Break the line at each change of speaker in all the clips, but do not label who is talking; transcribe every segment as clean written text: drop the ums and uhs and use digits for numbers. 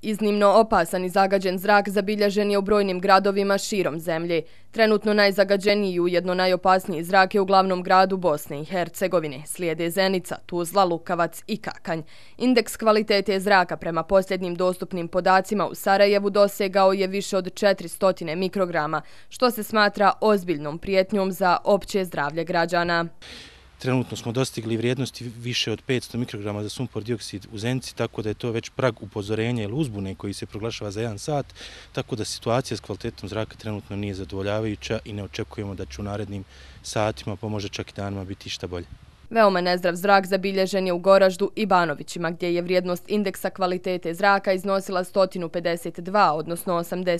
Iznimno opasan i zagađen zrak zabilježen je u brojnim gradovima širom zemlje. Trenutno najzagađeniji i ujedno najopasniji zrak je u glavnom gradu Bosne i Hercegovine. Slijede Zenica, Tuzla, Lukavac i Kakanj. Indeks kvalitete zraka prema posljednjim dostupnim podacima u Sarajevu dosegao je više od 400 mikrograma, što se smatra ozbiljnom prijetnjom za opće zdravlje građana.
Trenutno smo dostigli vrijednosti više od 500 mikrograma za sumpor dioksid u Zenici, tako da je to već prag upozorenja ili uzbune koji se proglašava za 1 sat, tako da situacija s kvalitetom zraka trenutno nije zadovoljavajuća i ne očekujemo da će u narednim satima, pa možda čak i danima, biti išta bolje.
Veoma nezdrav zrak zabilježen je u Goraždu i Banovićima, gdje je vrijednost indeksa kvalitete zraka iznosila 152, odnosno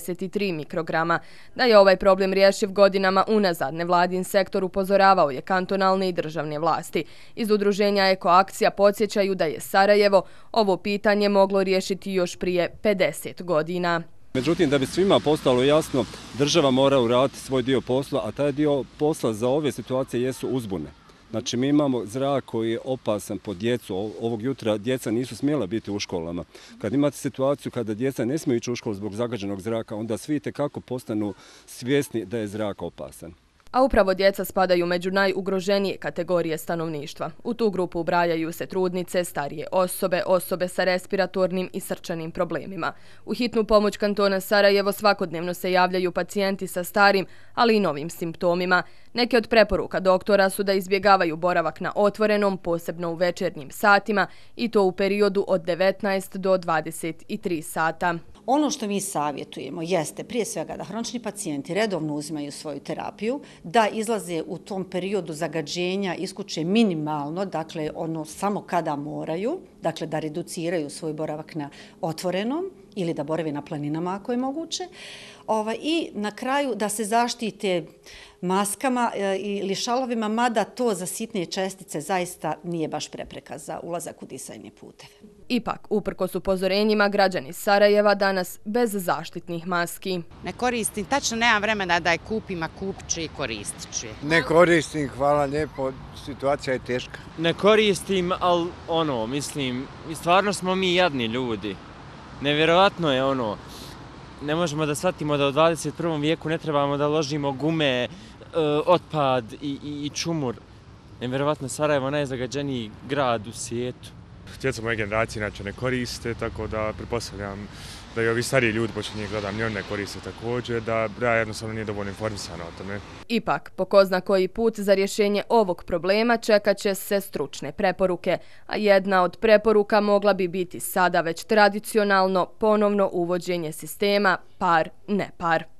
83 mikrograma. Da je ovaj problem rješiv godinama unazad, nevladin sektor upozoravao je kantonalne i državne vlasti. Iz udruženja Ekoakcija podsjećaju da je Sarajevo ovo pitanje moglo riješiti još prije 50 godina.
Međutim, da bi svima postalo jasno, država mora uraditi svoj dio posla, a taj dio posla za ove situacije jesu uzbune. Znači, mi imamo zrak koji je opasan po djecu. Ovog jutra djeca nisu smjela biti u školama. Kad imate situaciju kada djeca ne smiju ići u školu zbog zagađenog zraka, onda svi itekako postanu svjesni da je zrak opasan.
A upravo djeca spadaju među najugroženije kategorije stanovništva. U tu grupu ubrajaju se trudnice, starije osobe, osobe sa respiratornim i srčanim problemima. U hitnu pomoć kantona Sarajevo svakodnevno se javljaju pacijenti sa starim, ali i novim simptomima. Neke od preporuka doktora su da izbjegavaju boravak na otvorenom, posebno u večernjim satima, i to u periodu od 19 do 23 sata.
Ono što mi savjetujemo jeste prije svega da hronični pacijenti redovno uzimaju svoju terapiju, da izlaze u tom periodu zagađenja iz kuće minimalno, dakle ono samo kada moraju, dakle da reduciraju svoj boravak na otvorenom ili da borave na planinama ako je moguće. I na kraju da se zaštite maskama ili šalovima, mada to za sitne čestice zaista nije baš prepreka za ulazak u disajne puteve.
Ipak, uprkos upozorenjima, građani Sarajeva danas bez zaštitnih maski.
Ne koristim, tačno nemam vremena da je kupim, a kupit ću i koristit ću je.
Ne koristim, hvala lijepo, situacija je teška.
Ne koristim, ali mislim, stvarno smo mi jadni ljudi. Nevjerovatno je ne možemo da shvatimo da u 21. vijeku ne trebamo da ložimo gume, otpad i čumur. Nevjerovatno, Sarajevo je najzagađeniji grad u svijetu.
Djeca moje generacije inače ne koriste, tako da pretpostavljam da i ovi stariji ljudi, pošto njih gledam, ni oni ne koriste također, da jednostavno nije dovoljno informisano o tome.
Ipak, po ko zna koji put za rješenje ovog problema čekat će se stručne preporuke, a jedna od preporuka mogla bi biti sada već tradicionalno ponovno uvođenje sistema par-ne par.